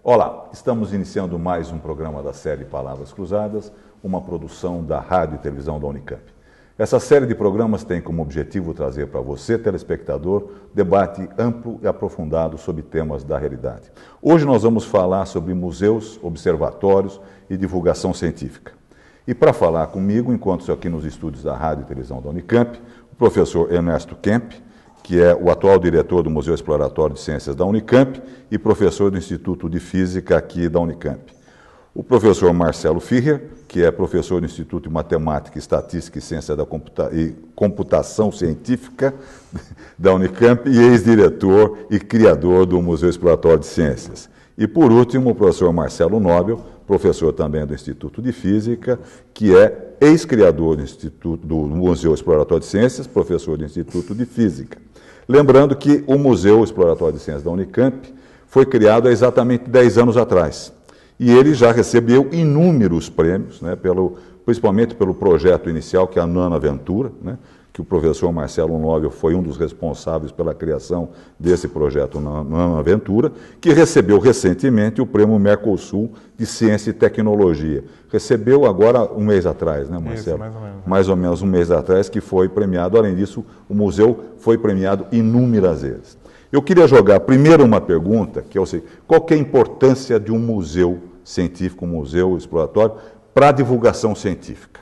Olá, estamos iniciando mais um programa da série Palavras Cruzadas, uma produção da Rádio e Televisão da Unicamp. Essa série de programas tem como objetivo trazer para você, telespectador, debate amplo e aprofundado sobre temas da realidade. Hoje nós vamos falar sobre museus, observatórios e divulgação científica. E para falar comigo, encontro-se aqui nos estúdios da Rádio e Televisão da Unicamp, o professor Ernesto Kemp, que é o atual diretor do Museu Exploratório de Ciências da Unicamp e professor do Instituto de Física aqui da Unicamp. O professor Marcelo Firrer, que é professor do Instituto de Matemática, Estatística e Ciência da Computação Científica da Unicamp e ex-diretor e criador do Museu Exploratório de Ciências. E, por último, o professor Marcelo Nobel, professor também do Instituto de Física, que é ex-criador do Museu Exploratório de Ciências, professor do Instituto de Física. Lembrando que o Museu Exploratório de Ciências da Unicamp foi criado há exatamente 10 anos atrás. E ele já recebeu inúmeros prêmios, né, principalmente pelo projeto inicial, que é a Nano Aventura, né, que o professor Marcelo Nobel foi um dos responsáveis pela criação desse projeto Nano Aventura, que recebeu recentemente o prêmio Mercosul de Ciência e Tecnologia. Recebeu agora um mês atrás, né, Marcelo? Isso, mais ou menos. Mais ou menos um mês atrás que foi premiado. Além disso, o museu foi premiado inúmeras vezes. Eu queria jogar primeiro uma pergunta, que é o seguinte: qual que é a importância de um museu científico, um museu exploratório, para a divulgação científica?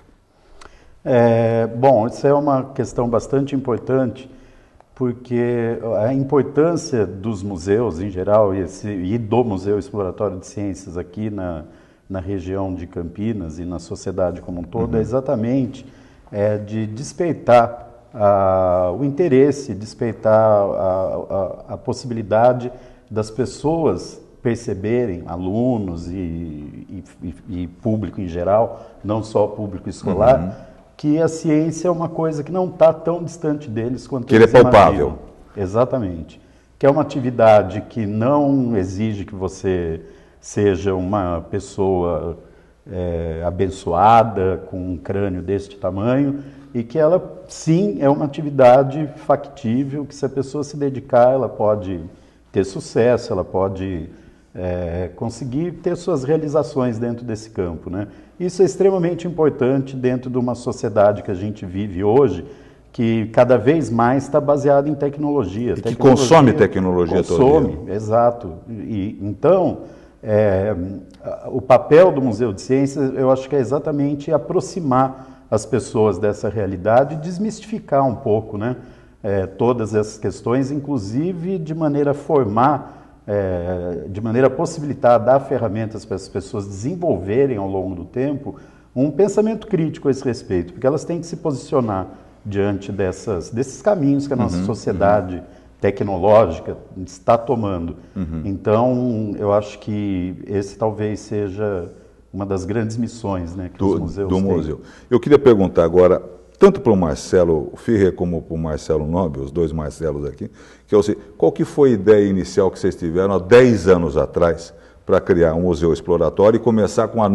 Bom, isso é uma questão bastante importante, porque a importância dos museus em geral e do Museu Exploratório de Ciências aqui na região de Campinas e na sociedade como um todo é exatamente de despertar o interesse, despertar a possibilidade das pessoas perceberem, alunos e público em geral, não só público escolar, que a ciência é uma coisa que não está tão distante deles quanto que ele é palpável. Imaginam. Exatamente. Que é uma atividade que não exige que você seja uma pessoa abençoada, com um crânio deste tamanho, e que ela, sim, é uma atividade factível, que se a pessoa se dedicar, ela pode ter sucesso, ela pode conseguir ter suas realizações dentro desse campo, né? Isso é extremamente importante dentro de uma sociedade que a gente vive hoje, que cada vez mais está baseada em tecnologia. E que consome tecnologia consome, todo dia. Exato. Então, o papel do Museu de Ciências, eu acho que é exatamente aproximar as pessoas dessa realidade e desmistificar um pouco, né, todas essas questões, inclusive de maneira a formar, de maneira a possibilitar, dar ferramentas para as pessoas desenvolverem ao longo do tempo um pensamento crítico a esse respeito, porque elas têm que se posicionar diante desses caminhos que a nossa sociedade tecnológica está tomando. Então, eu acho que esse talvez seja uma das grandes missões, né, que os museus têm. Museu. Eu queria perguntar agora, tanto para o Marcelo Firrer como para o Marcelo Nobel, os dois Marcelos aqui, que eu sei, qual que foi a ideia inicial que vocês tiveram há 10 anos atrás para criar um museu exploratório e começar com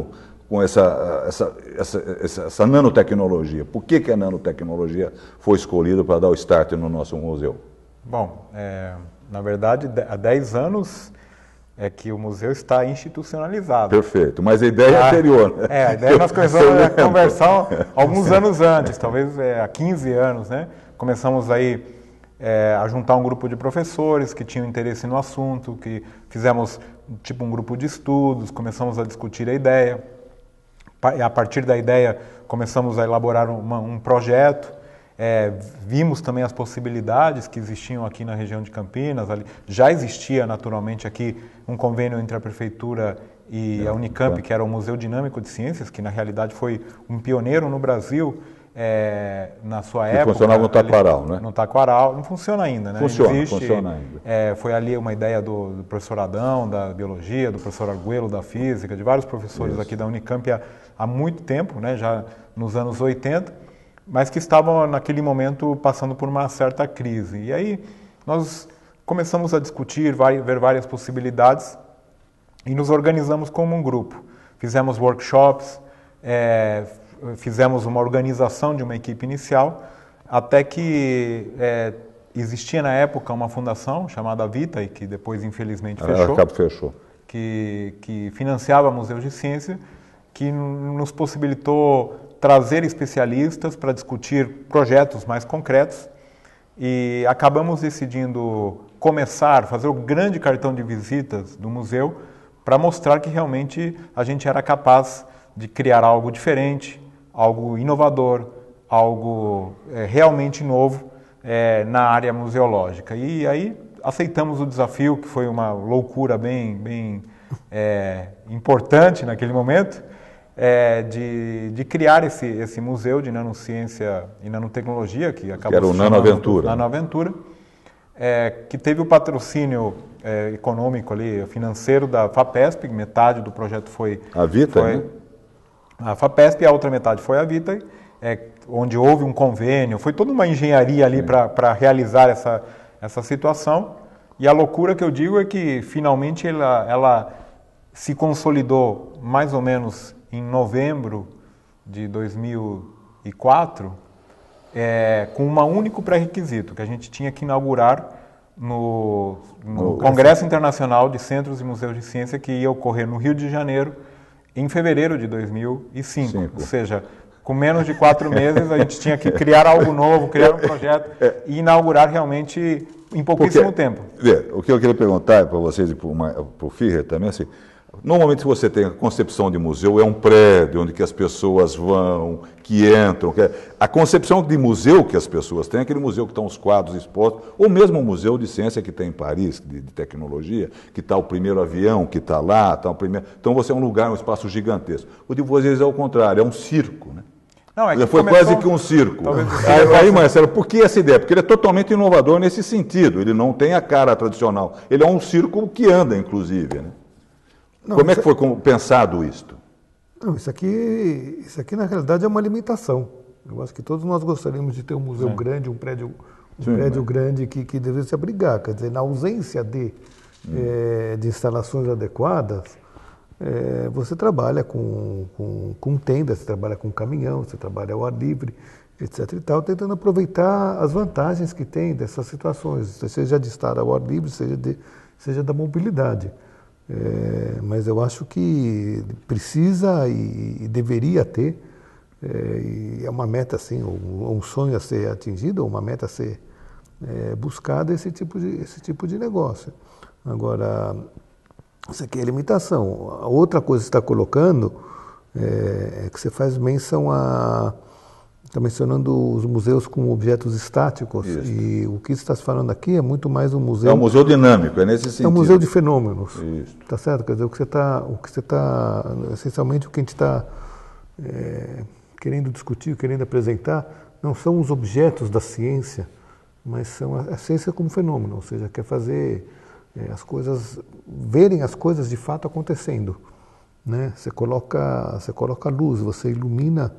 essa nanotecnologia? Por que a nanotecnologia foi escolhida para dar o start no nosso museu? Bom, na verdade, há 10 anos é que o museu está institucionalizado. Perfeito, mas a ideia é anterior, né? A ideia nós começamos a conversar alguns anos antes, talvez há 15 anos, né? Começamos aí a juntar um grupo de professores que tinham interesse no assunto, que fizemos tipo um grupo de estudos, começamos a discutir a ideia. E a partir da ideia começamos a elaborar um projeto. Vimos também as possibilidades que existiam aqui na região de Campinas. Já existia naturalmente aqui um convênio entre a Prefeitura e a Unicamp, que era o Museu Dinâmico de Ciências, que na realidade foi um pioneiro no Brasil na sua época. Funcionava no Taquaral, né? No Taquaral, não funciona ainda, né? Funciona ainda. Foi ali uma ideia do professor Adão, da Biologia, do professor Arguello, da Física, de vários professores aqui da Unicamp há muito tempo, né? Já nos anos 80, mas que estavam naquele momento passando por uma certa crise. E aí nós começamos a discutir, ver várias possibilidades e nos organizamos como um grupo. Fizemos workshops, fizemos uma organização de uma equipe inicial, até que existia na época uma fundação chamada Vita, e que depois infelizmente fechou. Fechou. que financiava museus de ciência, que nos possibilitou trazer especialistas para discutir projetos mais concretos, e acabamos decidindo fazer o grande cartão de visitas do museu para mostrar que realmente a gente era capaz de criar algo diferente, algo inovador, algo realmente novo na área museológica. E aí aceitamos o desafio, que foi uma loucura bem importante naquele momento, de criar esse museu de nanociência e nanotecnologia, que acabou que era o Nanoaventura. Nanoaventura, que teve o patrocínio econômico ali, financeiro da FAPESP, metade do projeto foi... A Vita, né? A FAPESP, e a outra metade foi a Vita, onde houve um convênio, foi toda uma engenharia ali para realizar essa situação. E a loucura que eu digo é que finalmente ela se consolidou mais ou menos em novembro de 2004, com um único pré-requisito, que a gente tinha que inaugurar no Congresso Internacional de Centros e Museus de Ciência, que ia ocorrer no Rio de Janeiro, em fevereiro de 2005. Ou seja, com menos de 4 meses, a gente tinha que criar algo novo, criar um projeto e inaugurar realmente em pouquíssimo tempo. O que eu queria perguntar para vocês e para o Führer também, assim, normalmente você tem a concepção de museu, é um prédio onde que as pessoas vão, que entram. A concepção de museu que as pessoas têm é aquele museu que estão os quadros expostos, ou mesmo o museu de ciência que tem em Paris, de tecnologia, que está o primeiro avião que está lá, tá o primeiro... Então você é um lugar, um espaço gigantesco. O de vocês é o contrário, é um circo, né? Não, foi quase que um circo. Aí, Marcelo, por que essa ideia? Porque ele é totalmente inovador nesse sentido. Ele não tem a cara tradicional. Ele é um circo que anda, inclusive, né? Não, como é que foi pensado isto? Não, isso aqui na realidade é uma limitação. Eu acho que todos nós gostaríamos de ter um museu grande, um prédio grande que devesse abrigar. Quer dizer, na ausência de instalações adequadas, você trabalha com tenda, você trabalha com caminhão, você trabalha ao ar livre, etc. e tal, tentando aproveitar as vantagens que tem dessas situações, seja de estar ao ar livre, seja da mobilidade. Mas eu acho que precisa e deveria ter, e é uma meta assim, um sonho a ser atingido, ou uma meta a ser buscada, esse tipo de negócio. Agora, isso aqui é limitação. A outra coisa que você está colocando é que você faz menção a... Está mencionando os museus como objetos estáticos. Isso. E o que você está falando aqui é muito mais um museu... É um museu dinâmico, é nesse sentido. É um museu de fenômenos. Isso. Tá certo? Quer dizer, o que você está essencialmente o que a gente está querendo discutir, querendo apresentar, não são os objetos da ciência, mas são a ciência como fenômeno, ou seja, quer fazer as coisas, verem as coisas de fato acontecendo, né? Você coloca luz, você ilumina,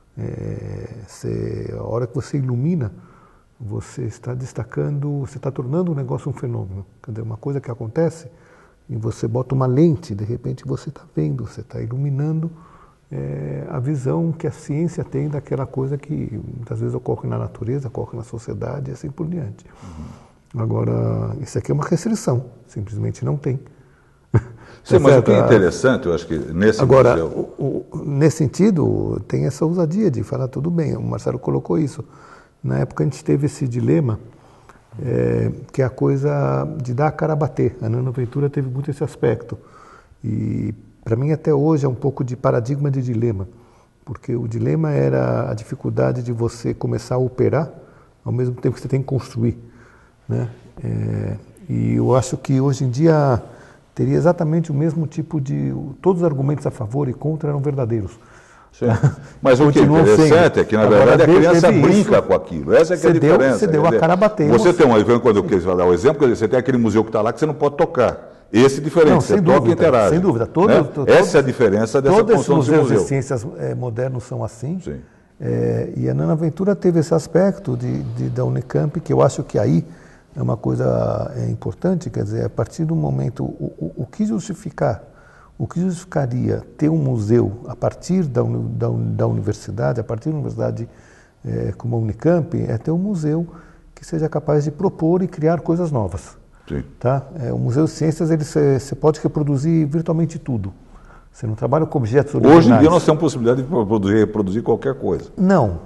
a hora que você ilumina, você está destacando, você está tornando o negócio um fenômeno. Quer dizer, uma coisa que acontece e você bota uma lente, de repente você está vendo, você está iluminando a visão que a ciência tem daquela coisa que muitas vezes ocorre na natureza, ocorre na sociedade e assim por diante. Agora, isso aqui é uma restrição, simplesmente não tem. Sim, mas o que é interessante, eu acho que nesse museu... Nesse sentido, tem essa ousadia de falar tudo bem, o Marcelo colocou isso. Na época a gente teve esse dilema, que é a coisa de dar a cara a bater. A Nanoaventura teve muito esse aspecto. E para mim até hoje é um pouco de paradigma de dilema, porque o dilema era a dificuldade de você começar a operar ao mesmo tempo que você tem que construir, né? E eu acho que hoje em dia teria exatamente o mesmo tipo de... Todos os argumentos a favor e contra eram verdadeiros. Sim. Mas o que é interessante é que, na verdade, a criança brinca com aquilo. Essa é que é a diferença. Você deu a cara a bater. Você tem quando eu quis dar o exemplo, você tem aquele museu que está lá que você não pode tocar. Esse é diferente, não, você toca e interage. Sem dúvida. Essa é a diferença dessa construção de museu. Todos os museus de ciências modernos são assim. Sim. E a Nanoaventura teve esse aspecto da Unicamp, que eu acho que aí é uma coisa importante, quer dizer, a partir do momento, o que justificaria ter um museu a partir da universidade, a partir de uma universidade como a Unicamp, é ter um museu que seja capaz de propor e criar coisas novas. Sim. Tá? O Museu de Ciências, você pode reproduzir virtualmente tudo. Você não trabalha com objetos originais. Hoje em dia nós temos possibilidade de reproduzir qualquer coisa. Não.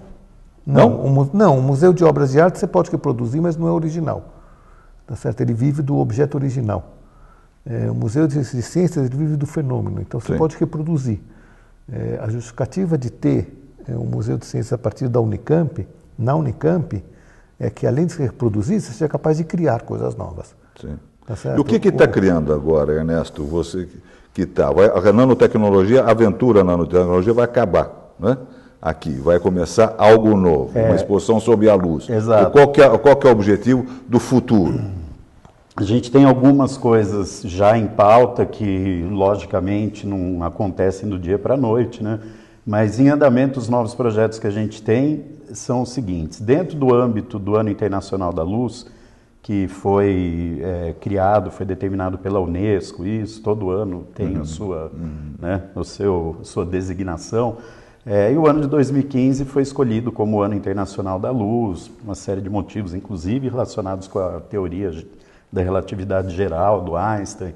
O Museu de Obras de Arte você pode reproduzir, mas não é original. Tá certo? Ele vive do objeto original. O Museu de Ciências ele vive do fenômeno, então você pode reproduzir. A justificativa de ter um Museu de Ciências a partir da Unicamp, na Unicamp, é que além de se reproduzir, você seja capaz de criar coisas novas. Sim. Tá certo? E o que está criando agora, Ernesto? Você que está. A nanotecnologia, a aventura nanotecnologia vai acabar, né? Aqui, vai começar algo novo, uma exposição sob a luz. Exato. Qual que é o objetivo do futuro? A gente tem algumas coisas já em pauta que, logicamente, não acontecem do dia para a noite, né? Mas em andamento, os novos projetos que a gente tem são os seguintes. Dentro do âmbito do Ano Internacional da Luz, que foi criado, foi determinado pela Unesco, isso, todo ano tem a sua, né, sua designação. E o ano de 2015 foi escolhido como o Ano Internacional da Luz, uma série de motivos, inclusive relacionados com a teoria da relatividade geral, do Einstein.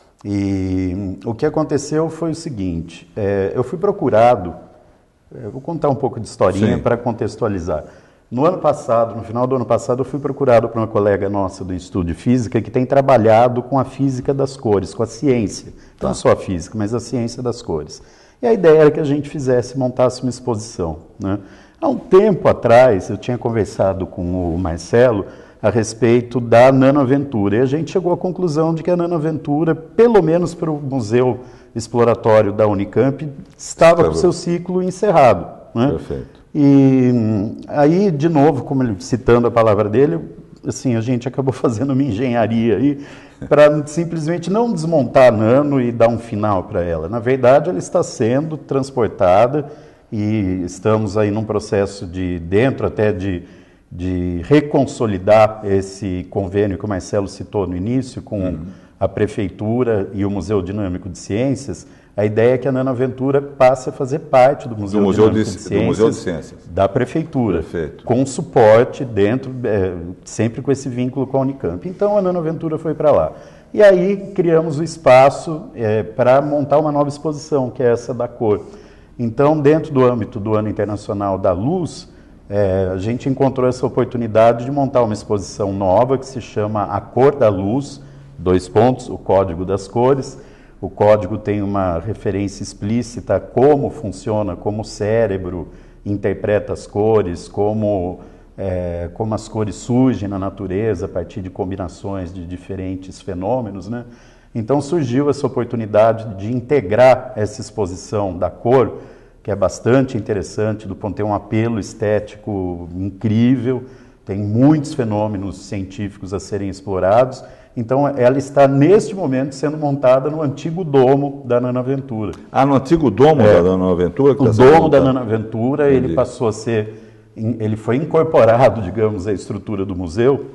E o que aconteceu foi o seguinte, eu fui procurado, vou contar um pouco de historinha para contextualizar. No ano passado, no final do ano passado, eu fui procurado por uma colega nossa do Instituto de Física que tem trabalhado com a física das cores, com a ciência, não só a física, mas a ciência das cores. E a ideia era que a gente montasse uma exposição, né? Há um tempo atrás, eu tinha conversado com o Marcelo a respeito da Nanoaventura, e a gente chegou à conclusão de que a Nanoaventura, pelo menos para o Museu Exploratório da Unicamp, estava com o seu ciclo encerrado, né? Perfeito. E aí, de novo, como ele, citando a palavra dele, assim, a gente acabou fazendo uma engenharia aí para simplesmente não desmontar a Nano e dar um final para ela. Na verdade, ela está sendo transportada e estamos aí num processo dentro até de reconsolidar esse convênio que o Marcelo citou no início com a Prefeitura e o Museu Dinâmico de Ciências. A ideia é que a Nanoaventura passe a fazer parte do Museu Dinâmico de Ciências da Prefeitura, com suporte dentro, sempre com esse vínculo com a Unicamp. Então a Nanoaventura foi para lá. E aí criamos o espaço para montar uma nova exposição, que é essa da cor. Então, dentro do âmbito do Ano Internacional da Luz, a gente encontrou essa oportunidade de montar uma exposição nova que se chama A Cor da Luz, o Código das Cores. O código tem uma referência explícita a como funciona, como o cérebro interpreta as cores, como as cores surgem na natureza a partir de combinações de diferentes fenômenos, né? Então surgiu essa oportunidade de integrar essa exposição da cor, que é bastante interessante, tem um apelo estético incrível, tem muitos fenômenos científicos a serem explorados. Então, ela está, neste momento, sendo montada no antigo domo da Nanoaventura. Ah, no antigo domo da Nanoaventura? O domo da Nanoaventura, ele passou a ser, ele foi incorporado, digamos, à estrutura do museu,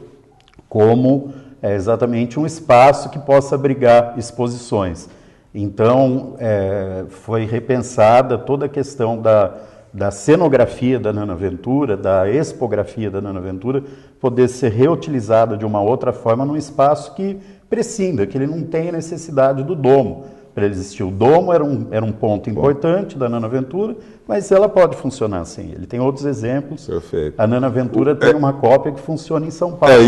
como exatamente um espaço que possa abrigar exposições. Então, foi repensada toda a questão da cenografia da Nanoaventura, da expografia da Nanoaventura, poder ser reutilizada de uma outra forma num espaço que prescinda, que ele não tenha necessidade do domo para ele existir. O domo era um ponto importante da Nanoaventura, mas ela pode funcionar sem ele. Tem outros exemplos. Perfeito. A Nanoaventura tem uma cópia que funciona em São Paulo.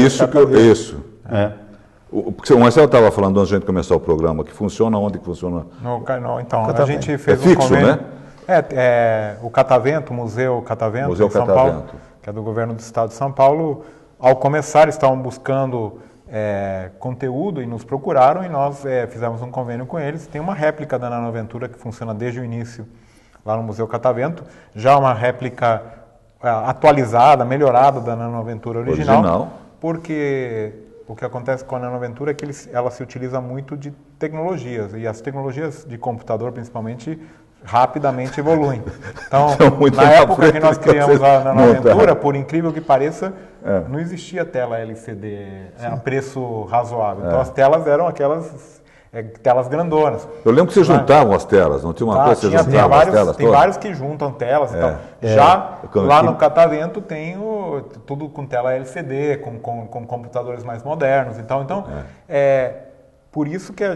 Porque o Marcelo estava falando antes de a gente começar o programa, que funciona onde que funciona? Então, a gente fez fixo, um convênio, né? O Catavento, o Museu Catavento, em São Paulo, que é do governo do estado de São Paulo, ao começar estavam buscando conteúdo e nos procuraram e nós fizemos um convênio com eles. Tem uma réplica da Nanoaventura que funciona desde o início lá no Museu Catavento, já uma réplica atualizada, melhorada da Nanoaventura original. Porque o que acontece com a Nanoaventura é que ela se utiliza muito de tecnologias, e as tecnologias de computador, principalmente, rapidamente evoluem. Então, na época que nós criamos a Nanoaventura, por incrível que pareça, não existia tela LCD a preço razoável. Então, as telas eram aquelas telas grandonas. Eu lembro que vocês juntavam as telas, não tinha uma coisa que vocês juntavam as telas? Tem vários que juntam telas e tal. Já lá no Catavento tem tudo com tela LCD, com computadores mais modernos e tal. Então, por isso que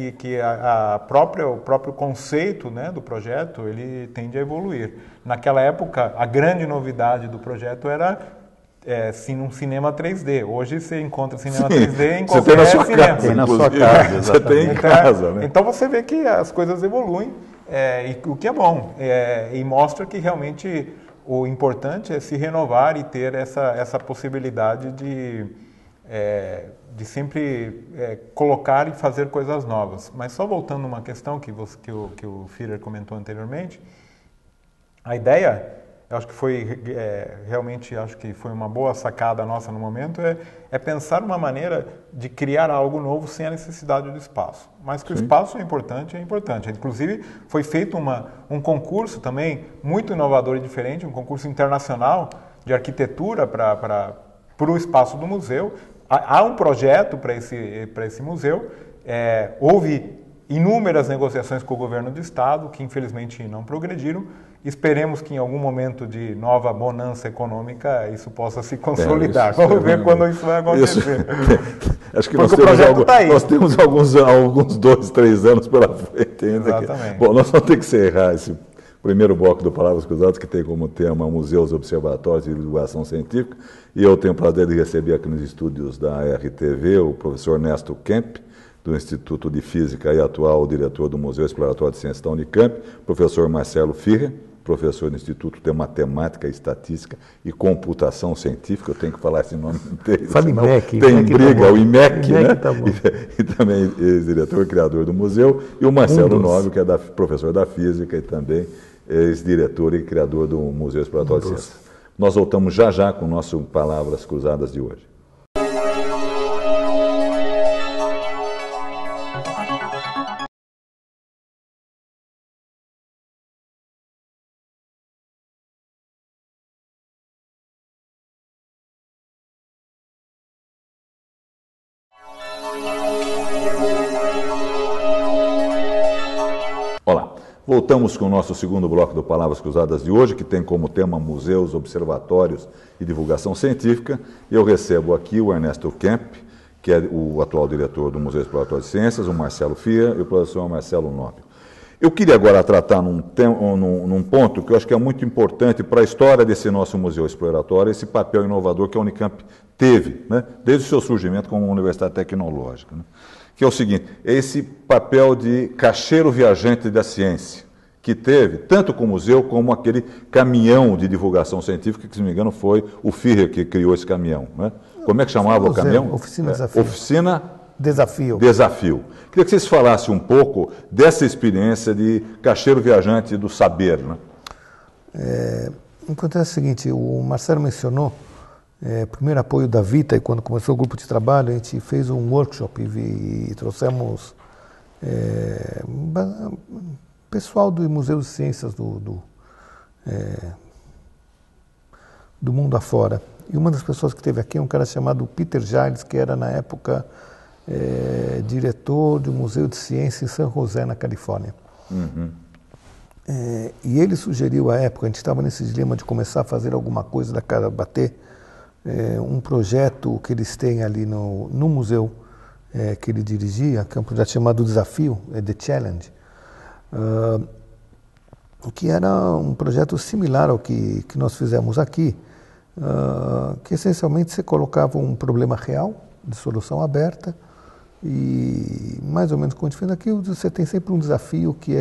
o próprio conceito, né, do projeto, ele tende a evoluir. Naquela época, a grande novidade do projeto era um cinema 3D. Hoje você encontra cinema 3D em qualquer cinema. Tem na sua casa, você tem em casa, né? Então você vê que as coisas evoluem, o que é bom, e mostra que realmente o importante é se renovar e ter essa possibilidade de sempre colocar e fazer coisas novas. Mas só voltando a uma questão que o Führer comentou anteriormente, a ideia, eu acho que foi realmente foi uma boa sacada nossa no momento, é pensar uma maneira de criar algo novo sem a necessidade do espaço. Mas que o espaço é importante. Inclusive, foi feito um concurso também muito inovador e diferente, um concurso internacional de arquitetura para o espaço do museu. Há um projeto para esse museu, houve inúmeras negociações com o governo do estado, que infelizmente não progrediram. Esperemos que em algum momento de nova bonança econômica isso possa se consolidar. Vamos ver quando isso vai acontecer. Acho que nós temos alguns 2, 3 anos pela frente ainda. Exatamente. Bom, nós vamos ter que encerrar esse primeiro bloco do Palavras Cruzadas, que tem como tema Museus, Observatórios e Divulgação Científica. E eu tenho o prazer de receber aqui nos estúdios da RTV o professor Ernesto Kemp, do Instituto de Física e atual diretor do Museu Exploratório de Ciências da Unicamp, professor Marcelo Führer, professor do Instituto de Matemática, Estatística e Computação Científica, eu tenho que falar esse nome inteiro. Fala IMEC. Tem briga, o IMEC, né? Tá bom. E também ex-diretor e criador do museu, e o Marcelo Nobre, que é professor da Física e também ex-diretor e criador do Museu Exploratório de Ciências. Nós voltamos já com o nosso Palavras Cruzadas de hoje. Olá, voltamos com o nosso segundo bloco do Palavras Cruzadas de hoje, que tem como tema Museus, Observatórios e Divulgação Científica. E eu recebo aqui o Ernesto Kemp, que é o atual diretor do Museu Exploratório de Ciências, o Marcelo Führer e o professor Marcelo Nobre. Eu queria agora tratar num ponto que eu acho que é muito importante para a história desse nosso Museu Exploratório, esse papel inovador que a Unicamp teve, né, desde o seu surgimento como uma universidade tecnológica, né, que é o seguinte, é esse papel de caixeiro viajante da ciência, que teve, tanto com o museu como aquele caminhão de divulgação científica, que, se não me engano, foi o Führer que criou esse caminhão. Né? Como é que chamava o caminhão? Oficina Desafio. Oficina Desafio. Queria que vocês falassem um pouco dessa experiência de caixeiro viajante do saber. Né? Acontece o seguinte, o Marcelo mencionou primeiro apoio da Vita, e quando começou o grupo de trabalho, a gente fez um workshop e trouxemos pessoal do Museu de Ciências do mundo afora. E uma das pessoas que esteve aqui é um cara chamado Peter Giles, que era na época diretor do Museu de Ciência em San José, na Califórnia. Uhum. E ele sugeriu à época, a gente estava nesse dilema de começar a fazer alguma coisa da cara bater, um projeto que eles têm ali no museu que ele dirigia, que é um projeto chamado Desafio, The Challenge, que era um projeto similar ao que nós fizemos aqui, que essencialmente você colocava um problema real, de solução aberta, e mais ou menos como a gente fez aqui, você tem sempre um desafio que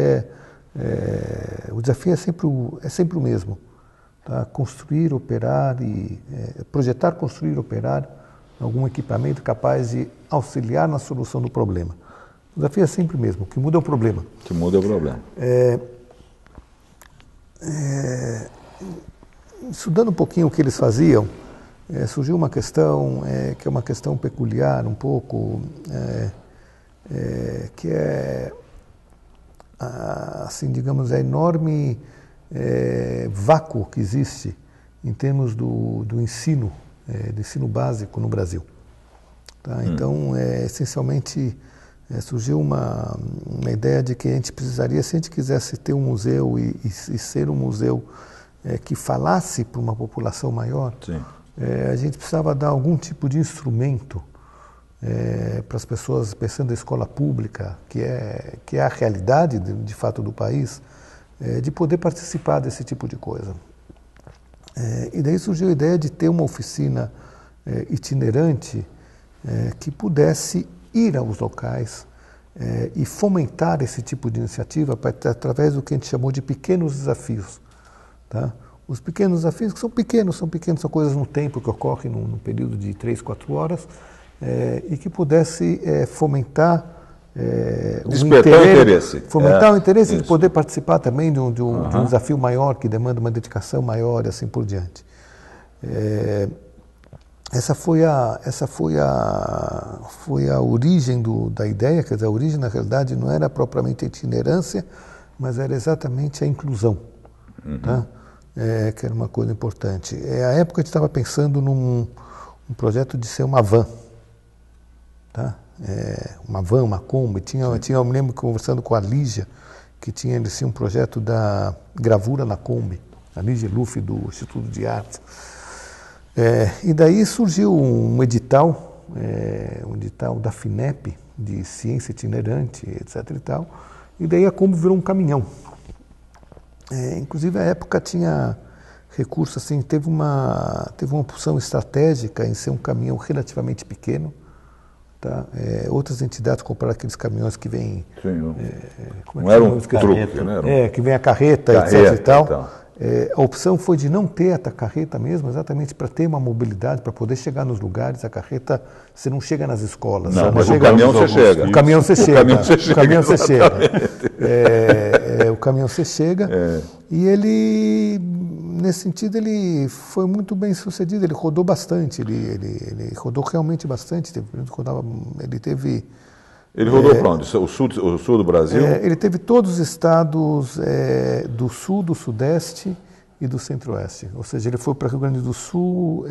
o desafio é sempre o mesmo. Tá? Construir, operar projetar, construir, operar algum equipamento capaz de auxiliar na solução do problema. O desafio é sempre o mesmo, o que muda é o problema. Estudando um pouquinho o que eles faziam, surgiu uma questão que é uma questão peculiar um pouco, que é, assim, digamos, a enorme vácuo que existe em termos do ensino básico no Brasil. Tá? Então, essencialmente, surgiu uma ideia de que a gente precisaria, se a gente quisesse ter um museu e ser um museu que falasse para uma população maior, a gente precisava dar algum tipo de instrumento para as pessoas, pensando na escola pública, que é a realidade de fato do país, de poder participar desse tipo de coisa. E daí surgiu a ideia de ter uma oficina itinerante que pudesse ir aos locais e fomentar esse tipo de iniciativa através do que a gente chamou de pequenos desafios. Tá? Os pequenos desafios que são pequenos, são coisas no tempo que ocorrem num período de 3, 4 horas e que pudesse fomentar despertar o interesse. Fomentar o interesse de poder participar também de um desafio maior que demanda uma dedicação maior e assim por diante. Essa foi a origem da ideia, quer dizer, a origem na realidade não era propriamente a itinerância, mas era exatamente a inclusão, tá? Que era uma coisa importante. À época a gente estava pensando num projeto de ser uma van, tá? Uma van, uma Kombi. Eu me lembro conversando com a Lígia, que tinha um projeto da gravura na Kombi, a Lígia Luffy do Instituto de Artes. E daí surgiu um edital da FINEP, de ciência itinerante, etc. e tal, e daí a Kombi virou um caminhão. Inclusive, à época tinha recurso, assim, teve uma opção estratégica em ser um caminhão relativamente pequeno. Tá? Outras entidades compraram aqueles caminhões que vêm... não era um truque, né? Que vem a carreta, etc. e tal. A opção foi de não ter a carreta mesmo, exatamente para ter uma mobilidade, para poder chegar nos lugares. A carreta, você não chega nas escolas. Não, mas o caminhão você chega. O caminhão você chega. O caminhão você chega. E ele, nesse sentido, ele foi muito bem sucedido. Ele rodou bastante, ele rodou realmente bastante. Ele rodou para onde? O sul do Brasil? Ele teve todos os estados do sul, do sudeste e do centro-oeste. Ou seja, ele foi para Rio Grande do Sul,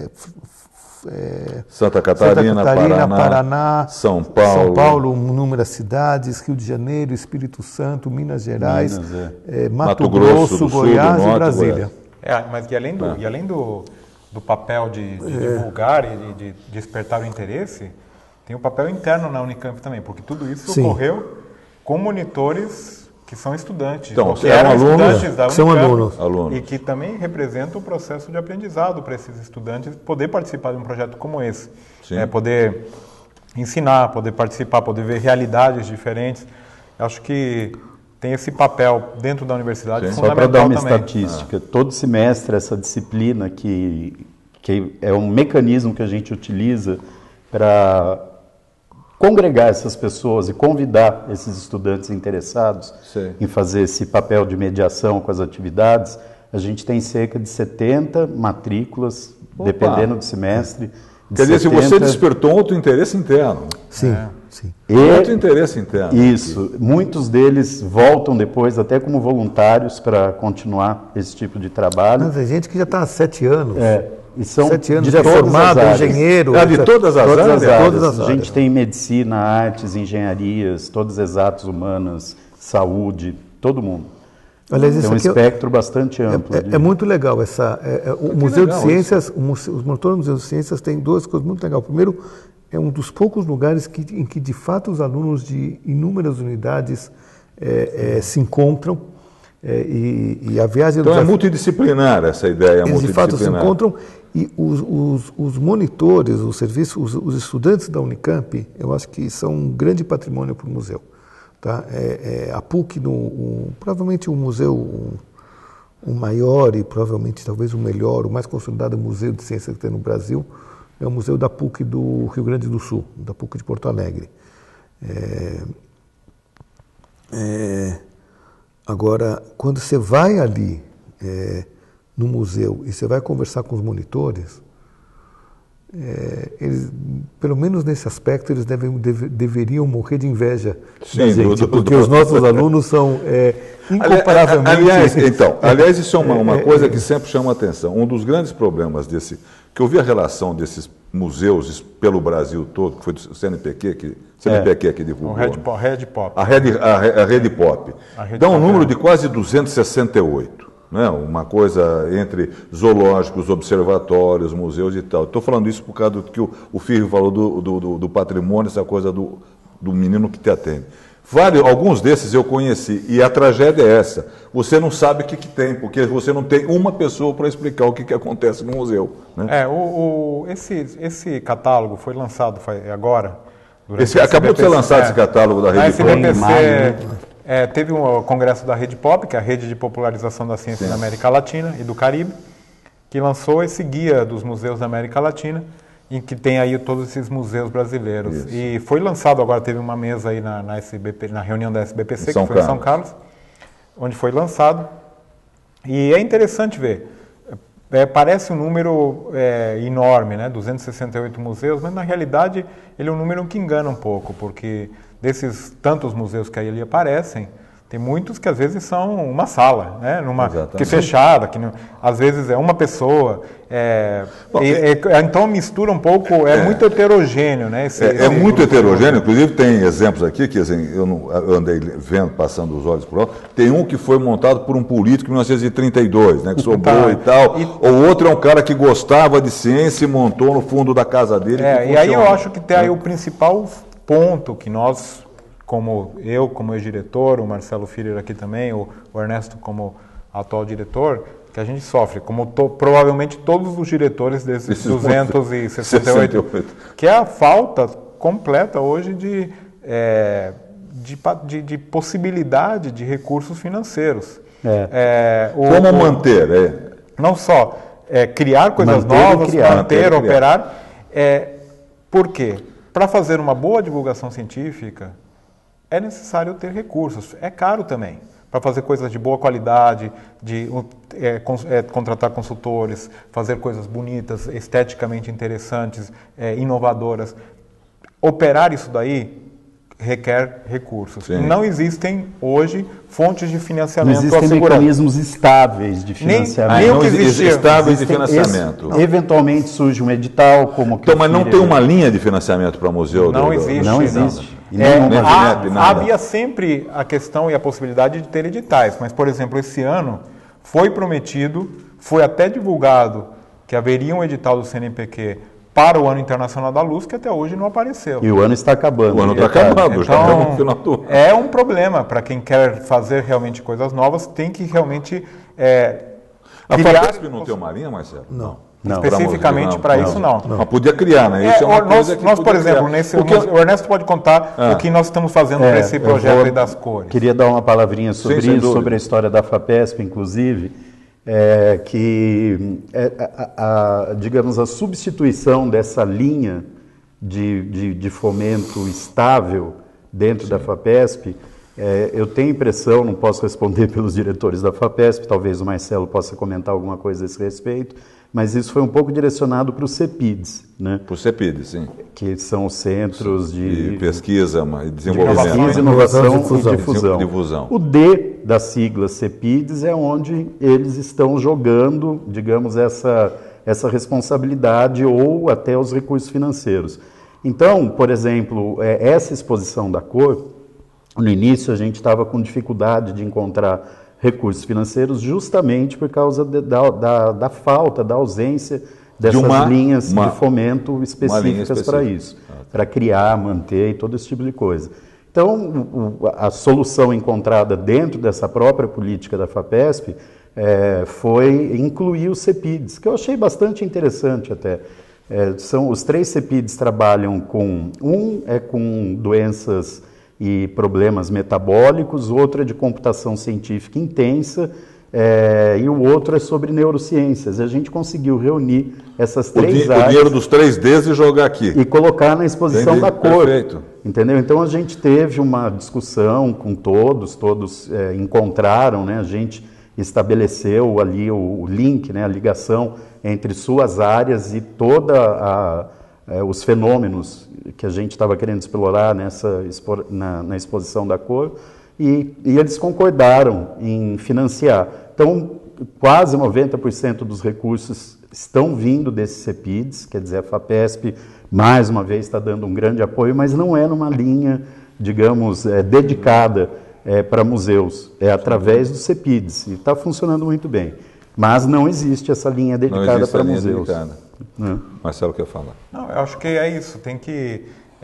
Santa Catarina, Paraná, São Paulo, um número de cidades, Rio de Janeiro, Espírito Santo, Minas Gerais, Mato Grosso, Goiás e Brasília. Mas e além do papel de divulgar e de despertar o interesse, tem o papel interno na Unicamp também, porque tudo isso ocorreu com monitores que são estudantes, então, que eram estudantes da Unicamp alunos. E que também representam o processo de aprendizado para esses estudantes poder participar de um projeto como esse. Poder ensinar, poder participar, poder ver realidades diferentes. Eu acho que tem esse papel dentro da universidade fundamental. Só para dar uma também. estatística, todo semestre essa disciplina que é um mecanismo que a gente utiliza para congregar essas pessoas e convidar esses estudantes interessados em fazer esse papel de mediação com as atividades, a gente tem cerca de 70 matrículas, dependendo do semestre. Quer dizer, se você despertou outro interesse interno. Sim. Outro interesse interno. Isso. Muitos deles voltam depois até como voluntários para continuar esse tipo de trabalho. Mas tem gente que já está há 7 anos. E são 7 anos já formado, engenheiro. De todas as áreas. A gente tem medicina, artes, engenharias, todas exatas humanas, saúde, todo mundo. Aliás, tem um espectro bastante amplo. É muito legal o Museu de Ciências, os monitores do Museu de Ciências têm 2 coisas muito legais. Primeiro, é um dos poucos lugares em que de fato os alunos de inúmeras unidades se encontram. E a viagem então é multidisciplinar essa ideia, eles de fato se encontram e os monitores, os estudantes da Unicamp, eu acho que são um grande patrimônio para o museu. Tá? A PUC, provavelmente o museu, o maior e provavelmente talvez o melhor, o mais consolidado museu de ciência que tem no Brasil, é o Museu da PUC do Rio Grande do Sul, da PUC de Porto Alegre. Agora, quando você vai ali no museu e você vai conversar com os monitores, eles, pelo menos nesse aspecto, eles deveriam morrer de inveja da gente, porque os nossos alunos são incomparavelmente... Aliás, isso é uma coisa que sempre chama a atenção. Um dos grandes problemas que eu vi a relação desses museus pelo Brasil todo, que foi do CNPq que divulgou. O Rede Pop. A Rede Pop. Dá um número de quase 268. né? Uma coisa entre zoológicos, observatórios, museus e tal. Estou falando isso por causa do que o Firmo falou do patrimônio, essa coisa do menino que te atende. Alguns desses eu conheci, e a tragédia é essa: você não sabe o que tem, porque você não tem uma pessoa para explicar o que acontece no museu. Né? Esse catálogo foi lançado agora. Acabou de ser lançado esse catálogo da Rede Pop. Teve um congresso da Rede Pop, que é a Rede de Popularização da Ciência da América Latina e do Caribe, que lançou esse guia dos museus da América Latina, em que tem aí todos esses museus brasileiros. Isso. E foi lançado agora, teve uma mesa aí na reunião da SBPC, que foi em São Carlos, onde foi lançado. E é interessante ver, parece um número enorme, né? 268 museus, mas na realidade ele é um número que engana um pouco, porque desses tantos museus que aí ali aparecem, tem muitos que às vezes são uma sala, né? Que é fechada, que às vezes é uma pessoa. Então mistura um pouco, muito heterogêneo, né? É muito heterogêneo, inclusive tem exemplos aqui que assim, eu andei vendo, passando os olhos por lá. Tem um que foi montado por um político em 1932, né? Que sobrou e tal. O outro é um cara que gostava de ciência e montou no fundo da casa dele. E aí eu acho que tem aí o principal ponto que nós, como ex-diretor, o Marcelo Firer aqui também, o Ernesto como atual diretor, que a gente sofre, como provavelmente todos os diretores desses 268, que é a falta completa hoje de possibilidade de recursos financeiros. Como manter? Não só criar coisas novas, manter, operar. Por quê? Para fazer uma boa divulgação científica, é necessário ter recursos. É caro também. Para fazer coisas de boa qualidade, contratar consultores, fazer coisas bonitas, esteticamente interessantes, inovadoras. Operar isso daí requer recursos. Sim. Não existem hoje fontes de financiamento asseguradas. Não existem mecanismos estáveis de financiamento. Nem o que existia. Estáveis de financiamento. Eventualmente surge um edital como que... Então, mas não tem uma linha de financiamento para museu? Não existe. Não existe. Havia sempre a questão e a possibilidade de ter editais, mas, por exemplo, esse ano foi prometido, foi até divulgado que haveria um edital do CNPq para o Ano Internacional da Luz, que até hoje não apareceu. E o ano está acabando. O ano está acabando, já estamos no final do... É um problema para quem quer fazer realmente coisas novas, tem que realmente A FAPESP não tem uma linha, Marcelo? Não. Especificamente para isso, não. Mas podia criar, né? Isso nós, por exemplo, o Ernesto pode contar o que nós estamos fazendo para esse projeto das cores. Queria dar uma palavrinha sobre isso, sobre a história da FAPESP, inclusive, digamos, a substituição dessa linha de fomento estável dentro da FAPESP. Eu tenho impressão, não posso responder pelos diretores da FAPESP, talvez o Marcelo possa comentar alguma coisa a esse respeito, mas isso foi um pouco direcionado para os CEPIDs, né? Para os CEPIDs, sim. Que são os centros de pesquisa e desenvolvimento. Pesquisa, inovação e difusão. O D das siglas CEPIDs é onde eles estão jogando, digamos, essa responsabilidade ou até os recursos financeiros. Então, por exemplo, essa exposição da cor, no início a gente estava com dificuldade de encontrar recursos financeiros justamente por causa da falta, da ausência dessas linhas de fomento específicas para isso, para criar, manter e todo esse tipo de coisa. Então, a solução encontrada dentro dessa própria política da FAPESP foi incluir os CEPIDs, que eu achei bastante interessante até. Os 3 CEPIDs trabalham com doenças e problemas metabólicos, outro é de computação científica intensa, e o outro é sobre neurociências. A gente conseguiu reunir essas 3 áreas... O dinheiro dos 3Ds e jogar aqui. E colocar na exposição da cor. Perfeito. Entendeu? Então a gente teve uma discussão com todos encontraram, né? A gente estabeleceu ali o link, né? A ligação entre suas áreas e os fenômenos que a gente estava querendo explorar na exposição da cor, e eles concordaram em financiar. Então, quase 90% dos recursos estão vindo desses CEPIDs, quer dizer, a FAPESP, mais uma vez, está dando um grande apoio, mas não é numa linha, digamos, dedicada para museus, através do CEPIDS, e está funcionando muito bem. Mas não existe essa linha dedicada para museus. Marcelo quer falar. Não, eu acho que é isso, tem que...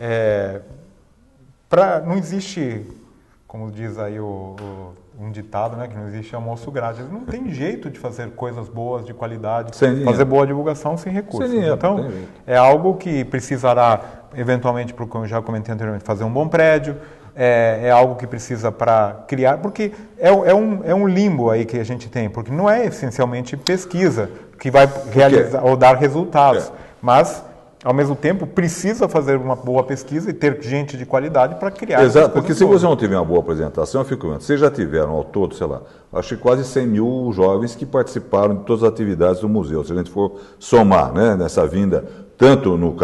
não existe, como diz aí um ditado, né, que não existe almoço grátis. Não tem jeito de fazer coisas boas, de qualidade, fazer boa divulgação sem recursos. Então, é algo que precisará, eventualmente, como eu já comentei anteriormente, fazer um bom prédio, é algo que precisa para criar, porque é um limbo aí que a gente tem, porque não é essencialmente pesquisa que vai realizar ou dar resultados, mas ao mesmo tempo precisa fazer uma boa pesquisa e ter gente de qualidade para criar. Exato, porque se você não tiver uma boa apresentação, eu fico vendo, vocês já tiveram ao todo, sei lá, acho que quase 100 mil jovens que participaram de todas as atividades do museu, se a gente for somar, né, nessa vinda, tanto no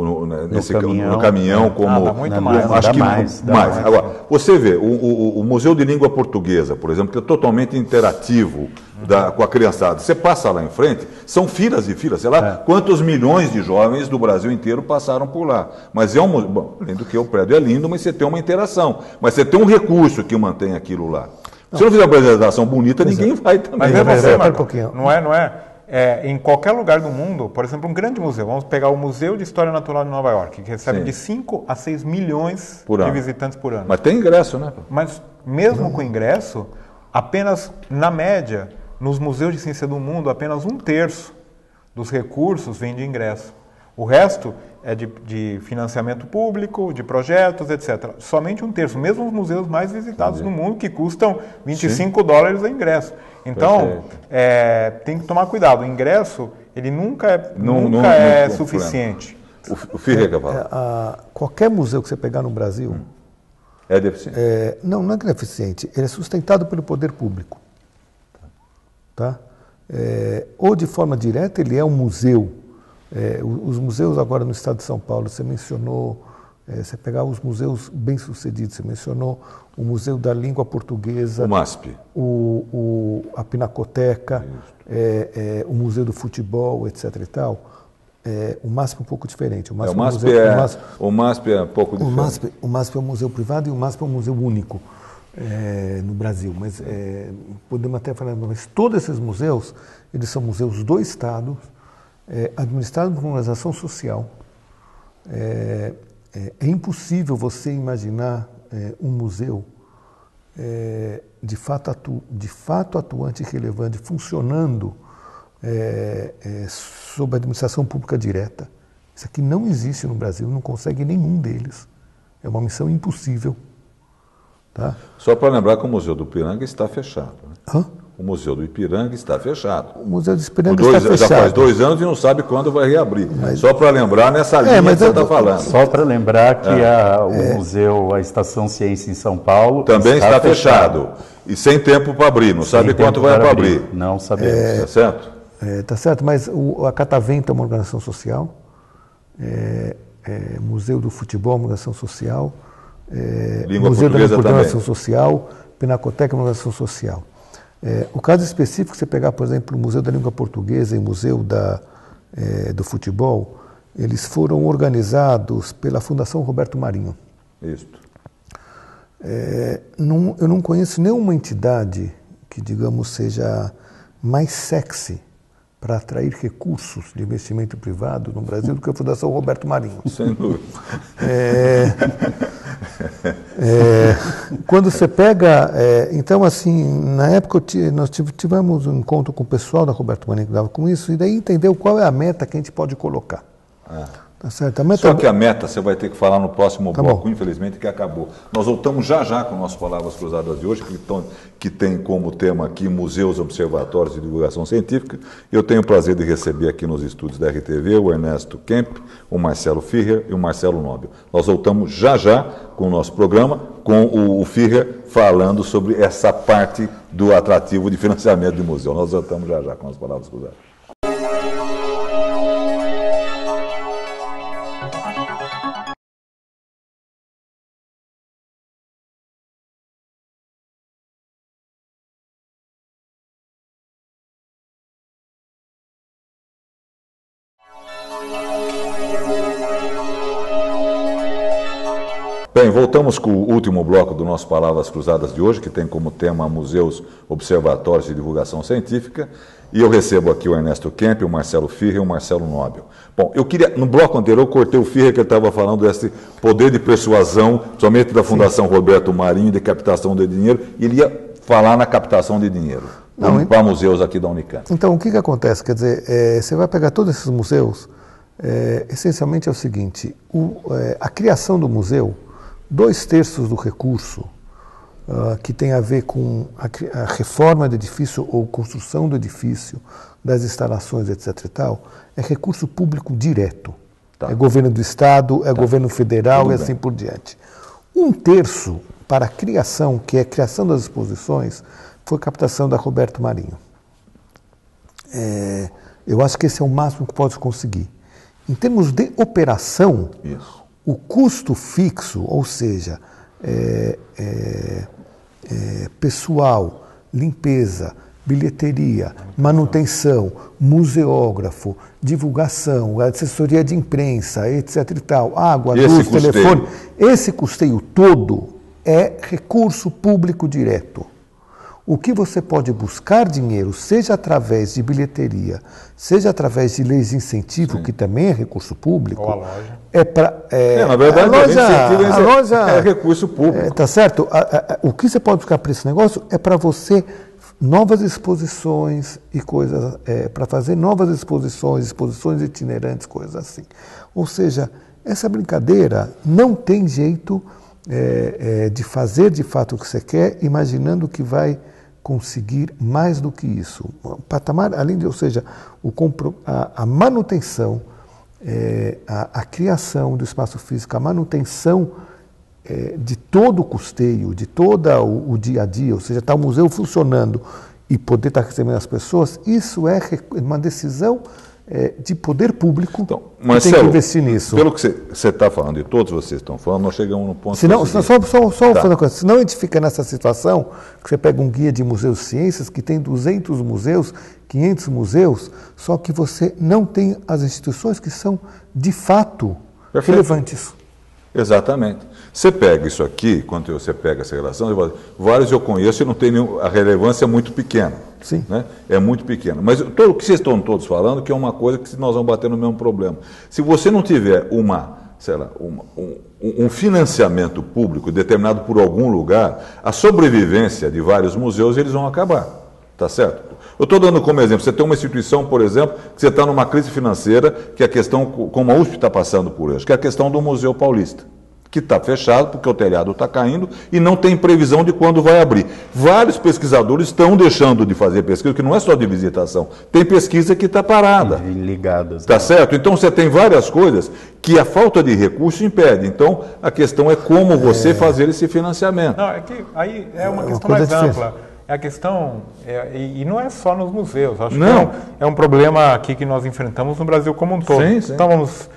caminhão como... Dá muito mais. Acho que mais. Agora, você vê, o Museu de Língua Portuguesa, por exemplo, que é totalmente interativo com a criançada. Você passa lá em frente, são filas e filas, sei lá quantos milhões de jovens do Brasil inteiro passaram por lá. Mas bom, além do que o prédio é lindo, mas você tem uma interação. Mas você tem um recurso que mantém aquilo lá. Se não fizer uma apresentação bonita, ninguém vai também. Mas é você, Marco, não é? Em qualquer lugar do mundo, por exemplo, um grande museu, vamos pegar o Museu de História Natural de Nova York, que recebe de 5 a 6 milhões de visitantes por ano. Mas tem ingresso, né? Mas mesmo com ingresso, apenas, na média, nos museus de ciência do mundo, apenas 1/3 dos recursos vem de ingresso. O resto é de financiamento público, de projetos, etc. Somente 1/3, mesmo os museus mais visitados no mundo, que custam $25 o ingresso. Então, tem que tomar cuidado. O ingresso, ele nunca é suficiente. O Firre quer falar. Qualquer museu que você pegar no Brasil... É deficiente? Não é que é deficiente. Ele é sustentado pelo poder público. Tá? Ou de forma direta, ele é um museu. Os museus agora no estado de São Paulo, você mencionou, você pegar os museus bem-sucedidos, você mencionou o Museu da Língua Portuguesa, o MASP, a Pinacoteca, o Museu do Futebol, etc. e tal. O MASP é um pouco diferente. O MASP é um pouco diferente. O MASP é um museu privado e o MASP é um museu único no Brasil. Mas podemos até falar, mas todos esses museus, eles são museus do Estado, administrado por uma organização social. É impossível você imaginar um museu de fato atuante e relevante, funcionando sob a administração pública direta. Isso aqui não existe no Brasil, não consegue nenhum deles. É uma missão impossível. Tá? Só para lembrar que o Museu do Ipiranga está fechado. Né? Hã? O Museu do Ipiranga está fechado. O Museu do Ipiranga está fechado. Já faz 2 anos e não sabe quando vai reabrir. Só para lembrar nessa linha que você está falando. Só para lembrar que o museu, a Estação Ciência em São Paulo... Também está fechado. E sem tempo para abrir. Não sabe quanto vai para abrir. Não sabemos. Tá certo? Tá certo, mas a Catavento é uma organização social. Museu do Futebol é uma organização social. Museu da Língua Portuguesa é uma organização social. Pinacoteca é uma organização social. O caso específico, você pegar, por exemplo, o Museu da Língua Portuguesa e o Museu do Futebol, eles foram organizados pela Fundação Roberto Marinho. Isso. Eu não conheço nenhuma entidade que, digamos, seja mais sexy para atrair recursos de investimento privado no Brasil do que a Fundação Roberto Marinho. Sem dúvida. Quando você pega... então, assim, na época nós tivemos um encontro com o pessoal da Roberto Marinho que dava com isso, e daí entendeu qual é a meta que a gente pode colocar. Tá certo? Só que a meta você vai ter que falar no próximo bloco, infelizmente, que acabou. Nós voltamos já com nossas Palavras Cruzadas de hoje, que tem como tema aqui Museus, Observatórios e Divulgação Científica. Eu tenho o prazer de receber aqui nos estúdios da RTV o Ernesto Kemp, o Marcelo Firrer e o Marcelo Nobel. Nós voltamos já com o nosso programa, com o Firrer falando sobre essa parte do atrativo de financiamento de museu. Nós voltamos já com as Palavras Cruzadas. Bem, voltamos com o último bloco do nosso Palavras Cruzadas de hoje, que tem como tema museus, observatórios de divulgação científica. E eu recebo aqui o Ernesto Kemp, o Marcelo Firre e o Marcelo Nobel. Bom, eu queria, no bloco anterior, eu cortei o Firre, que ele estava falando desse poder de persuasão, somente da Fundação Roberto Marinho, de captação de dinheiro, e ele ia falar na captação de dinheiro para museus aqui da Unicamp. Então, o que acontece? Quer dizer, você vai pegar todos esses museus, essencialmente é o seguinte, a criação do museu, 2/3 do recurso que tem a ver com a reforma do edifício ou construção do edifício, das instalações, etc. e tal, é recurso público direto. Tá. É governo do Estado, é governo federal. Tudo e assim bem. Por diante. 1/3 para a criação, que é a criação das exposições, foi captação da Roberto Marinho. Eu acho que esse é o máximo que pode conseguir. Em termos de operação, o custo fixo, ou seja, pessoal, limpeza, bilheteria, manutenção, museógrafo, divulgação, assessoria de imprensa, etc. e tal, água, luz, telefone, esse custeio todo é recurso público direto. O que você pode buscar dinheiro, seja através de bilheteria, seja através de leis de incentivo, que também é recurso público. Ou a loja. Na verdade, a loja é recurso público. Tá certo? O que você pode buscar para esse negócio é para você novas exposições e coisas, para fazer novas exposições itinerantes, coisas assim. Ou seja, essa brincadeira não tem jeito de fazer de fato o que você quer, imaginando que vai conseguir mais do que isso. O patamar, além de, ou seja, a manutenção, a criação do espaço físico, a manutenção de todo o custeio, de todo o dia a dia, ou seja, estar o museu funcionando e poder estar recebendo as pessoas, isso é uma decisão de poder público, então, Marcelo, que tem que investir nisso. Pelo que você está falando e todos vocês estão falando, nós chegamos no ponto... Só fazer uma coisa, senão a gente fica nessa situação que você pega um guia de museus de ciências que tem 200 museus, 500 museus, só que você não tem as instituições que são, de fato, relevantes. Exatamente. Você pega isso aqui, quando você pega essa relação, vários eu conheço e não tem a relevância é muito pequena. Sim. Né? É muito pequena. Mas o que vocês estão todos falando, que é uma coisa que nós vamos bater no mesmo problema. Se você não tiver um financiamento público determinado por algum lugar, a sobrevivência de vários museus, eles vão acabar. Tá certo? Eu estou dando como exemplo, você tem uma instituição, por exemplo, que você está numa crise financeira, que é a questão, como a USP está passando por hoje, que é a questão do Museu Paulista, que está fechado porque o telhado está caindo e não tem previsão de quando vai abrir. Vários pesquisadores estão deixando de fazer pesquisa, que não é só de visitação, tem pesquisa que está parada. Ligadas. Tá certo? Então você tem várias coisas que a falta de recurso impede. Então a questão é como você fazer esse financiamento. Não, é que aí é uma questão mais ampla. É a questão, e não é só nos museus, acho que é um problema aqui que nós enfrentamos no Brasil como um todo. Sim. Estávamos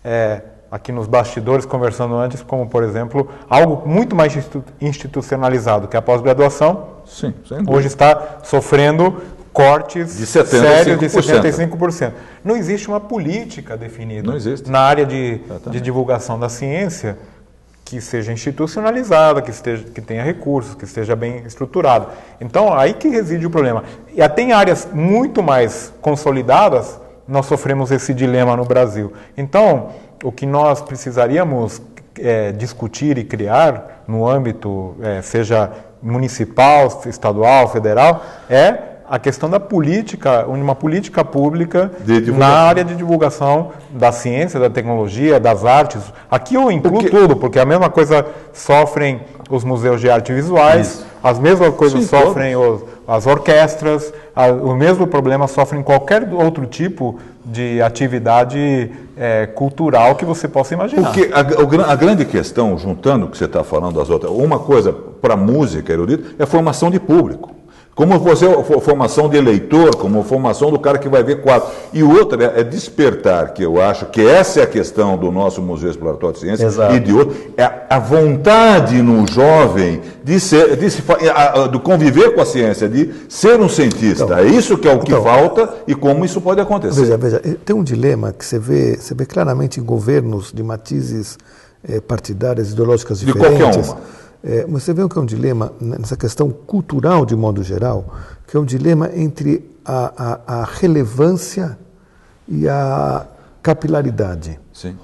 aqui nos bastidores conversando antes, como por exemplo, algo muito mais institucionalizado, que é a pós-graduação. Sim, hoje está sofrendo cortes de sérios de 75%. Não existe uma política definida na área de divulgação da ciência que seja institucionalizada, que tenha recursos, que esteja bem estruturada. Então, aí que reside o problema. E até em áreas muito mais consolidadas, nós sofremos esse dilema no Brasil. Então, o que nós precisaríamos discutir e criar no âmbito, seja municipal, estadual, federal, é a questão da política, uma política pública na área de divulgação da ciência, da tecnologia, das artes. Aqui eu incluo tudo, porque a mesma coisa sofrem os museus de arte visuais, as mesmas coisas sofrem as orquestras, o mesmo problema sofrem qualquer outro tipo de atividade cultural que você possa imaginar. Porque a grande questão, juntando o que você está falando das outras, uma coisa para a música erudita é a formação de público. Como você, formação de eleitor, como formação do cara que vai ver quadro. E outra é despertar, que eu acho que essa é a questão do nosso Museu Exploratório de Ciência. Exato. E de outro, é a vontade no jovem de conviver com a ciência, de ser um cientista. Então, é isso que é o que falta e como isso pode acontecer. Veja, tem um dilema que você vê claramente em governos de matizes partidárias, ideológicas De diferentes. qualquer uma. Você vê que é um dilema nessa questão cultural, de modo geral, que é um dilema entre a relevância e a capilaridade. Sim.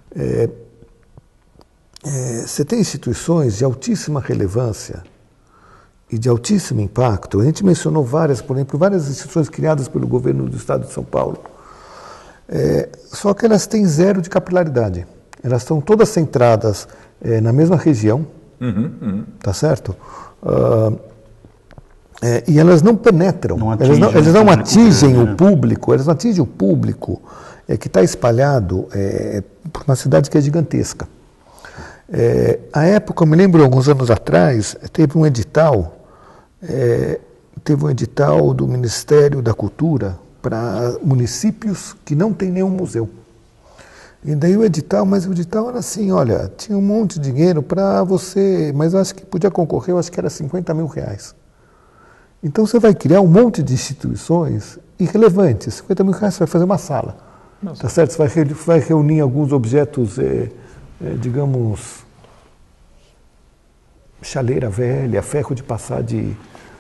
Você tem instituições de altíssima relevância e de altíssimo impacto. A gente mencionou várias, por exemplo, várias instituições criadas pelo governo do Estado de São Paulo. Só que elas têm zero de capilaridade. Elas estão todas centradas na mesma região, tá certo? E elas não penetram, elas não atingem o público, elas não atingem o público que está espalhado por uma cidade que é gigantesca. À época, eu me lembro, alguns anos atrás, teve um edital do Ministério da Cultura para municípios que não tem nenhum museu. E daí o edital era assim, olha, tinha um monte de dinheiro para você, mas eu acho que podia concorrer, eu acho que era R$50 mil. Então você vai criar um monte de instituições irrelevantes, R$50 mil você vai fazer uma sala, tá certo? Você vai reunir alguns objetos, digamos, chaleira velha, ferro de passar de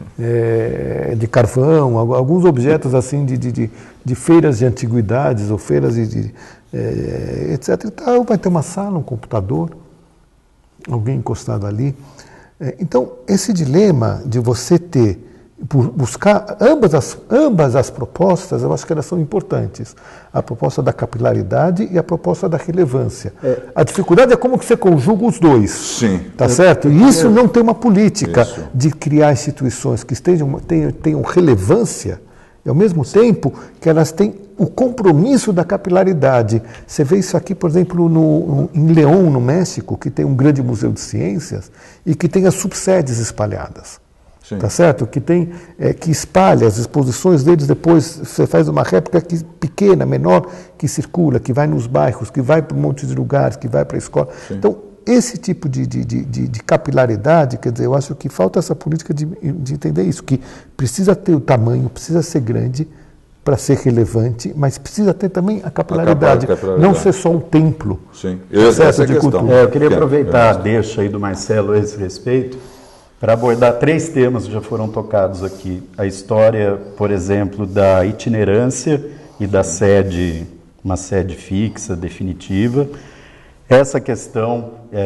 carvão, alguns objetos assim de feiras de antiguidades ou feiras etc. E tal. Vai ter uma sala, um computador, alguém encostado ali. Então, esse dilema de você buscar ambas as propostas, eu acho que elas são importantes. A proposta da capilaridade e a proposta da relevância. A dificuldade é como que você conjuga os dois. Sim. Tá certo? E isso não tem uma política de criar instituições que tenham relevância e, ao mesmo tempo, que elas têm o compromisso da capilaridade. Você vê isso aqui, por exemplo, em León, no México, que tem um grande museu de ciências e que tem as subsedes espalhadas. Sim. Tá certo? Que espalha as exposições deles, depois você faz uma réplica pequena, menor, que circula, que vai nos bairros, que vai para um monte de lugares, que vai para a escola. Sim. Então, esse tipo de capilaridade, quer dizer, eu acho que falta essa política de entender isso, que precisa ter o tamanho, precisa ser grande para ser relevante, mas precisa ter também a capilaridade, não ser só um templo. Sim. Essa de cultura. Eu queria aproveitar a deixa aí do Marcelo a esse respeito, para abordar 3 temas que já foram tocados aqui. A história, por exemplo, da itinerância e da uma sede fixa, definitiva. Essa questão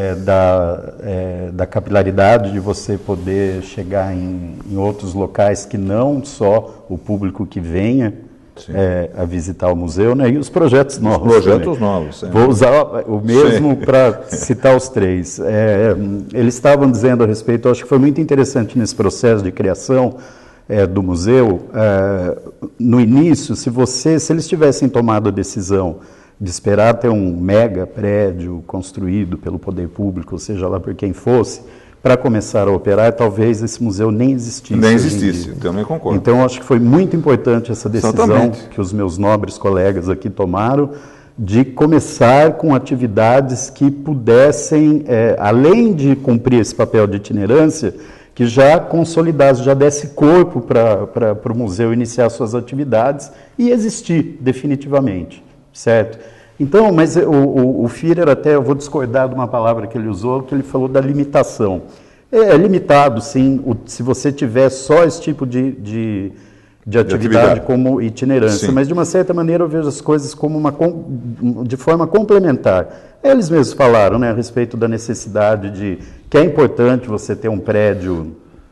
da capilaridade, de você poder chegar em outros locais que não só o público que venha a visitar o museu, né? E os projetos novos. Os projetos novos. Vou usar o mesmo para citar os 3. Eles estavam dizendo a respeito, acho que foi muito interessante nesse processo de criação do museu, no início, se eles tivessem tomado a decisão de esperar ter um mega prédio construído pelo poder público, ou seja lá por quem fosse, para começar a operar, talvez esse museu nem existisse. Nem existisse, também concordo. Então, acho que foi muito importante essa decisão Exatamente. que os meus nobres colegas aqui tomaram, de começar com atividades que pudessem, além de cumprir esse papel de itinerância, que já consolidasse, já desse corpo para o museu iniciar suas atividades e existir definitivamente, certo? Então, mas o Führer, até eu vou discordar de uma palavra que ele usou, que ele falou da limitação. É limitado, sim, se você tiver só esse tipo de atividade como itinerância, sim. Mas de uma certa maneira eu vejo as coisas como de forma complementar. Eles mesmos falaram, né, a respeito da necessidade que é importante você ter um prédio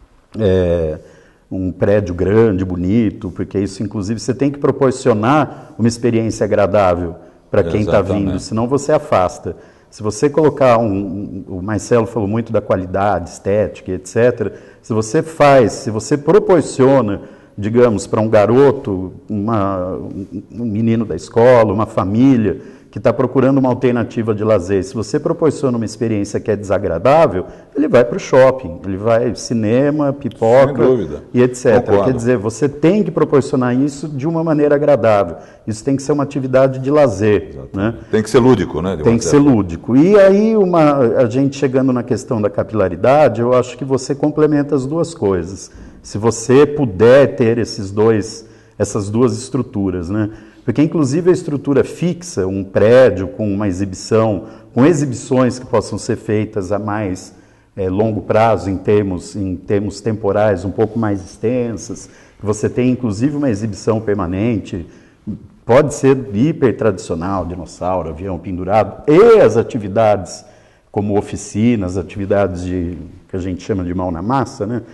grande, bonito, porque isso, inclusive, você tem que proporcionar uma experiência agradável para quem está vindo, senão você afasta. Se você colocar o Marcelo falou muito da qualidade estética, etc. Se você proporciona, digamos, para um garoto, um menino da escola, uma família que está procurando uma alternativa de lazer, se você proporciona uma experiência que é desagradável, ele vai para o shopping, ele vai cinema, pipoca e etc. Concordo. Quer dizer, você tem que proporcionar isso de uma maneira agradável. Isso tem que ser uma atividade de lazer. Né? Tem que ser lúdico, né? Tem que ser lúdico. E aí, a gente chegando na questão da capilaridade, eu acho que você complementa as duas coisas. Se você puder ter essas duas estruturas, né? Porque, inclusive, a estrutura fixa, um prédio com uma exibição com exibições que possam ser feitas a mais longo prazo, em termos temporais um pouco mais extensas. Você tem inclusive uma exibição permanente, pode ser hiper tradicional, dinossauro, avião pendurado, e as atividades como oficinas, atividades que a gente chama de mão na massa, né?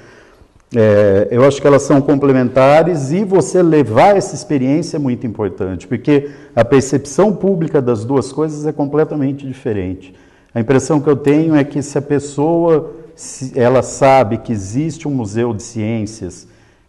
Eu acho que elas são complementares e você levar essa experiência é muito importante, porque a percepção pública das duas coisas é completamente diferente. A impressão que eu tenho é que se a pessoa ela sabe que existe um museu de ciências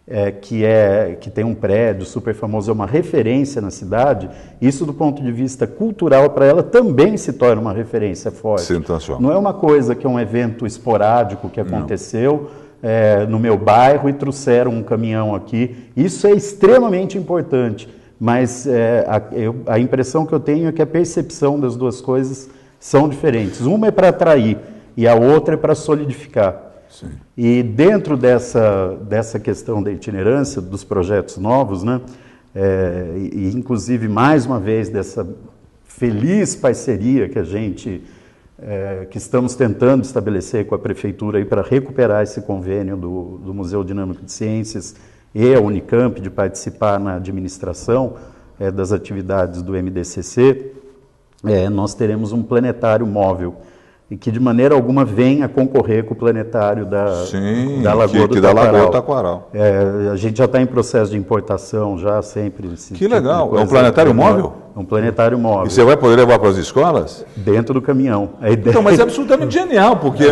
que tem um prédio super famoso, é uma referência na cidade, isso do ponto de vista cultural para ela também se torna uma referência forte. Sensacional. Não é uma coisa que é um evento esporádico que aconteceu no meu bairro e trouxeram um caminhão aqui. Isso é extremamente importante, mas a impressão que eu tenho é que a percepção das duas coisas são diferentes. Uma é para atrair e a outra é para solidificar. Sim. E dentro dessa questão da itinerância, dos projetos novos, né, e inclusive mais uma vez dessa feliz parceria que estamos tentando estabelecer com a Prefeitura para recuperar esse convênio do Museu Dinâmico de Ciências e a Unicamp de participar na administração das atividades do MDCC, nós teremos um planetário móvel e que de maneira alguma venha concorrer com o planetário da Lagoa do Taquaral. A gente já está em processo de importação, já sempre. Que legal, é um planetário móvel? É um planetário móvel. E você vai poder levar para as escolas? Dentro do caminhão. Então, mas é absolutamente genial, porque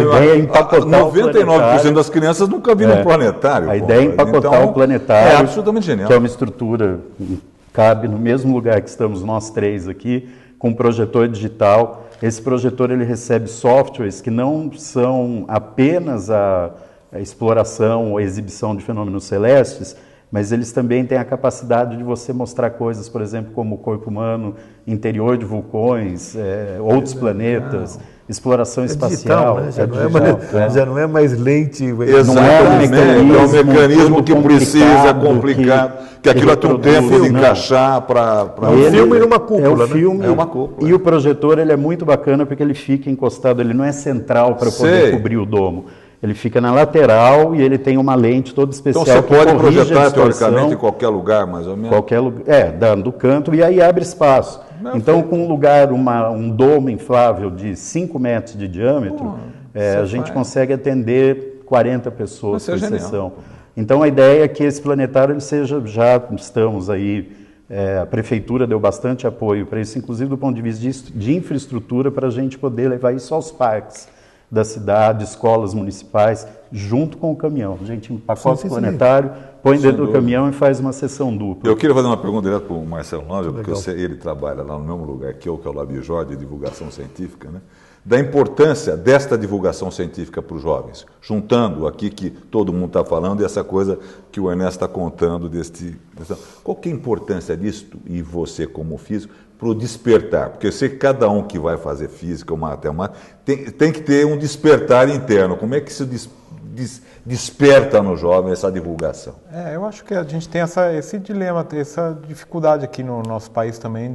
99% das crianças nunca viram um planetário. A ideia é empacotar o planetário, é absolutamente genial. Que é uma estrutura que cabe no mesmo lugar que estamos nós três aqui, com um projetor digital. Esse projetor ele recebe softwares que não são apenas a exploração ou exibição de fenômenos celestes, mas eles também têm a capacidade de você mostrar coisas, por exemplo, como o corpo humano, interior de vulcões, outros planetas, exploração espacial. Digital, já não é mais lente. Exatamente, é um mecanismo que precisa, complicado, que aquilo tem um tempo de encaixar para... É um filme numa cúpula, É uma cúpula. E o projetor ele é muito bacana porque ele fica encostado, ele não é central para poder cobrir o domo. Ele fica na lateral e ele tem uma lente toda especial. Então você pode projetar teoricamente em qualquer lugar, mais ou menos? Qualquer lugar, do canto, e aí abre espaço. Então, com um lugar, um domo inflável de 5 metros de diâmetro, a gente consegue atender 40 pessoas por sessão. Então, a ideia é que esse planetário ele seja, já estamos aí, a Prefeitura deu bastante apoio para isso, inclusive do ponto de vista de infraestrutura, para a gente poder levar isso aos parques da cidade, escolas municipais, junto com o caminhão. A gente empacota o planetário, põe dentro do caminhão e faz uma sessão dupla. Eu queria fazer uma pergunta direto para o Marcelo Nóbrega, porque ele trabalha lá no mesmo lugar que eu, que é o Labjor, de divulgação científica, né? Da importância desta divulgação científica para os jovens, juntando aqui que todo mundo está falando e essa coisa que o Ernesto está contando Qual que é a importância disso, e você como físico, para o despertar? Porque eu sei que cada um que vai fazer física ou matemática tem que ter um despertar interno. Como é que se desperta no jovem essa divulgação? Eu acho que a gente tem esse dilema, essa dificuldade aqui no nosso país também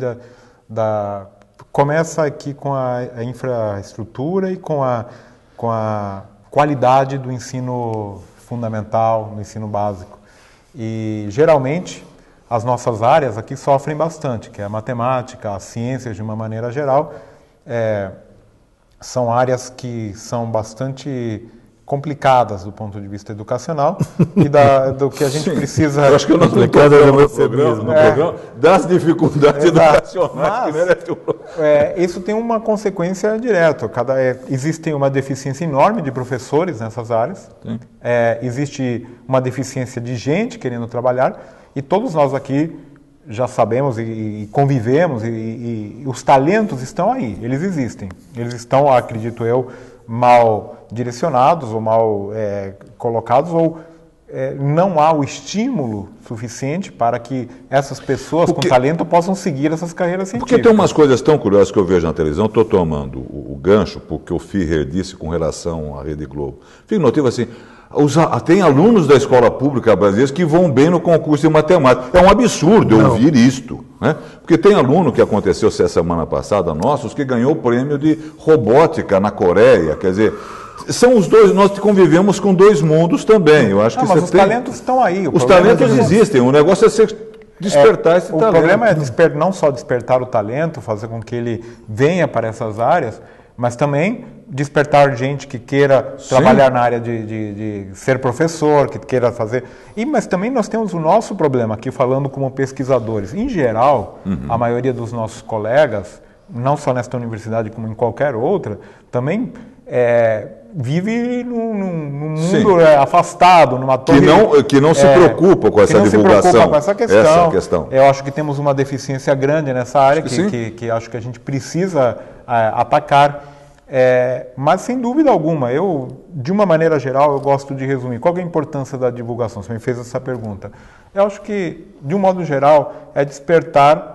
começa aqui com a infraestrutura e com a qualidade do ensino fundamental, no ensino básico. E, geralmente, as nossas áreas aqui sofrem bastante, que é a matemática, as ciências de uma maneira geral. São áreas que são bastante complicadas do ponto de vista educacional e do que a gente precisa... Eu acho que eu não estou falando no programa das dificuldades educacionais. Isso tem uma consequência direta. Existe uma deficiência enorme de professores nessas áreas, existe uma deficiência de gente querendo trabalhar, e todos nós aqui já sabemos e convivemos, e os talentos estão aí, eles existem. Eles estão, acredito eu, mal direcionados ou mal colocados, ou não há o estímulo suficiente para que essas pessoas com talento possam seguir essas carreiras científicas. Porque tem umas coisas tão curiosas que eu vejo na televisão, estou tomando o gancho, porque o Führer disse com relação à Rede Globo. Fico notando assim, tem alunos da escola pública brasileira que vão bem no concurso de matemática. É um absurdo eu ouvir isto. Né? Porque tem aluno que aconteceu essa semana passada, nossos, que ganhou o prêmio de robótica na Coreia, quer dizer, são os dois, nós convivemos com dois mundos também. Eu acho que mas os talentos estão aí. Os talentos existem, o negócio é ser despertar esse talento. O problema é não só despertar o talento, fazer com que ele venha para essas áreas, mas também despertar gente que queira trabalhar na área de ser professor, que queira fazer... Mas também nós temos o nosso problema aqui, falando como pesquisadores. Em geral, a maioria dos nossos colegas, não só nesta universidade como em qualquer outra, também vive num mundo afastado, numa torre... Que não se preocupa com essa divulgação. Se preocupa com essa questão. Essa questão. Eu acho que temos uma deficiência grande nessa área, que acho que a gente precisa atacar. Mas, sem dúvida alguma, de uma maneira geral, eu gosto de resumir. Qual é a importância da divulgação? Você me fez essa pergunta. Eu acho que, de um modo geral, é despertar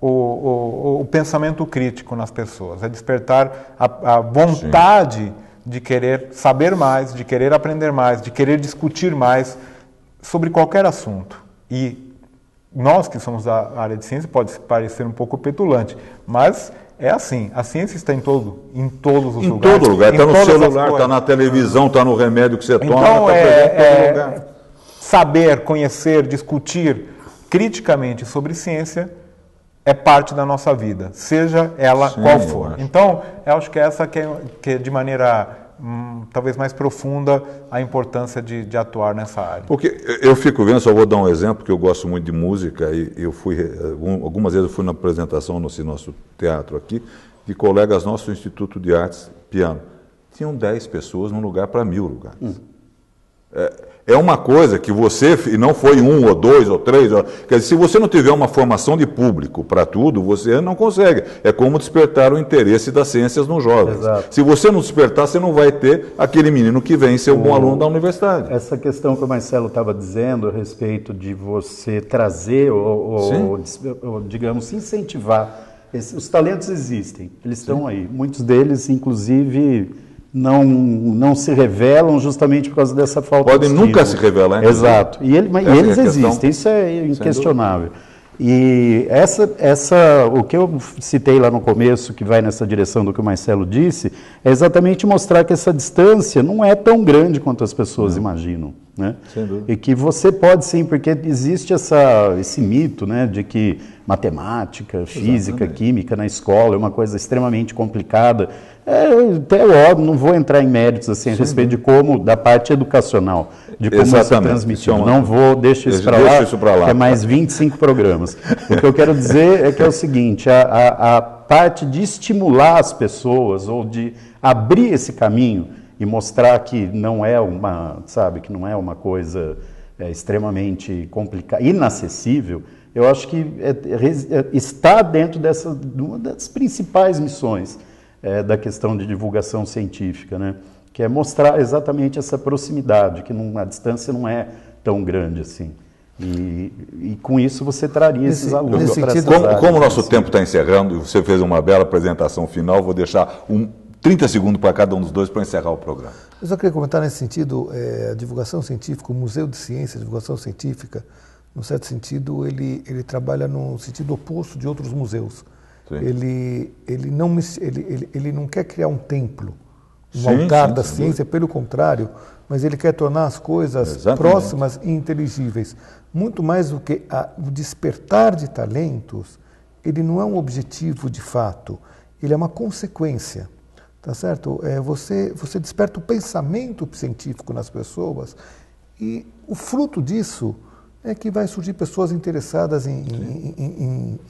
o pensamento crítico nas pessoas, é despertar a vontade de querer saber mais, de querer aprender mais, de querer discutir mais sobre qualquer assunto. E nós que somos da área de ciência, pode parecer um pouco petulante, mas é assim, a ciência está em todos os lugares. Em todo lugar, está no celular, está na televisão, está no remédio que você toma, então, está presente em todo lugar. Saber, conhecer, discutir criticamente sobre ciência é parte da nossa vida, seja ela qual for. Então, eu acho que essa que é de maneira talvez mais profunda a importância de atuar nessa área. Porque eu fico vendo, só vou dar um exemplo, porque eu gosto muito de música, e eu algumas vezes eu fui na apresentação no nosso teatro aqui, de colegas nossos do Instituto de Artes, piano. Tinham 10 pessoas num lugar para 1000 lugares. É uma coisa que você, e não foi 1 ou 2 ou 3, quer dizer, se você não tiver uma formação de público para tudo, você não consegue. É como despertar o interesse das ciências nos jovens. Exato. Se você não despertar, você não vai ter aquele menino que vem ser um bom aluno da universidade. Essa questão que o Marcelo estava dizendo a respeito de você trazer ou digamos, incentivar. Os talentos existem, eles estão aí. Muitos deles, inclusive... Não se revelam justamente por causa dessa falta Podem de nunca se revelar. Exato. E eles existem, isso é inquestionável. E o que eu citei lá no começo, que vai nessa direção do que o Marcelo disse, é exatamente mostrar que essa distância não é tão grande quanto as pessoas imaginam. Né? Sem dúvida. E que você pode sim, porque existe esse mito, né, de que matemática, física, química na escola é uma coisa extremamente complicada. Até óbvio, não vou entrar em méritos assim, a respeito de como, da parte educacional, de como isso é transmitido. Não vou, deixa isso para lá, que é mais 25 programas. O que eu quero dizer é que é o seguinte, a parte de estimular as pessoas, ou de abrir esse caminho e mostrar que não é que não é uma coisa extremamente complicada, inacessível, eu acho que está dentro uma das principais missões da questão de divulgação científica, né? Que é mostrar exatamente essa proximidade, que a distância não é tão grande assim. E com isso você traria esses alunos para essas áreas. Como o nosso tempo está encerrando, e você fez uma bela apresentação final, vou deixar 30 segundos para cada um dos dois para encerrar o programa. Eu só queria comentar nesse sentido, a divulgação científica, o Museu de Ciência, a divulgação científica, num certo sentido, ele trabalha no sentido oposto de outros museus. Ele não quer criar um templo, altar da ciência, pelo contrário, mas ele quer tornar as coisas próximas e inteligíveis. Muito mais do que o despertar de talentos, ele não é um objetivo de fato, ele é uma consequência. Tá certo? Você desperta o pensamento científico nas pessoas e o fruto disso é que vai surgir pessoas interessadas em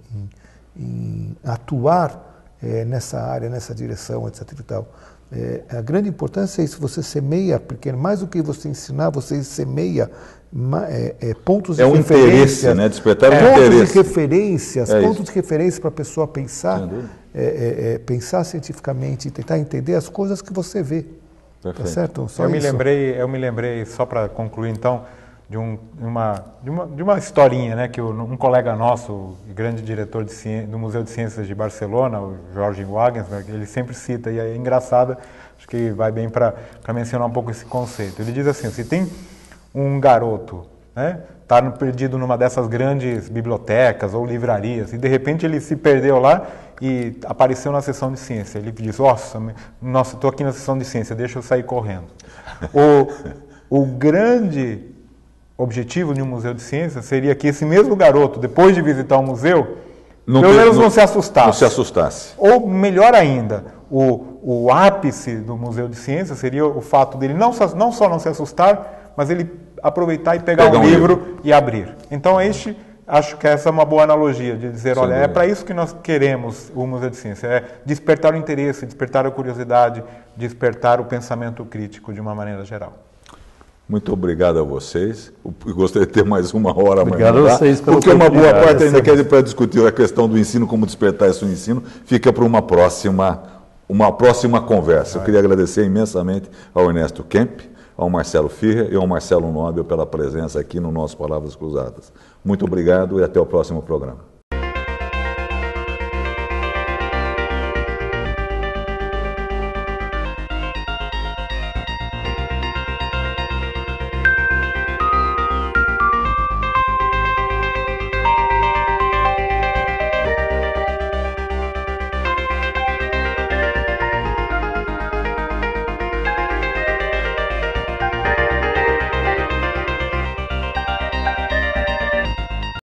atuar nessa área, nessa direção, etc. E tal. A grande importância é isso, você semeia, porque mais do que você ensinar, você semeia pontos de referência. É um interesse, né? Despertar um interesse. Pontos de referências, pontos de referência para a pessoa pensar, pensar cientificamente e tentar entender as coisas que você vê. Tá certo? Eu me lembrei, só para concluir então, de uma historinha, né, que um colega nosso, grande diretor do Museu de Ciências de Barcelona, o Jorge Wagensberg, ele sempre cita, e é engraçada, acho que vai bem para mencionar um pouco esse conceito. Ele diz assim, se tem um garoto né? Está perdido numa dessas grandes bibliotecas ou livrarias, e de repente ele se perdeu lá e apareceu na sessão de ciência. Ele diz, nossa, estou aqui na sessão de ciência, deixa eu sair correndo. O grande objetivo de um museu de ciência seria que esse mesmo garoto, depois de visitar o museu, pelo menos não se assustasse. Não se assustasse. Ou, melhor ainda, o ápice do museu de ciência seria o fato dele não só não se assustar, mas ele aproveitar e pegar um livro e abrir. Então, acho que essa é uma boa analogia de dizer, olha, é para isso que nós queremos o Museu de Ciência, é despertar o interesse, despertar a curiosidade, despertar o pensamento crítico de uma maneira geral. Muito obrigado a vocês. Eu gostaria de ter mais uma hora. Obrigado a vocês pela porque uma boa parte ainda quer para discutir a questão do ensino, como despertar esse ensino, fica para uma próxima conversa. Eu queria agradecer imensamente ao Ernesto Kemp, ao Marcelo Firrer e ao Marcelo Nobel pela presença aqui no nosso Palavras Cruzadas. Muito obrigado e até o próximo programa.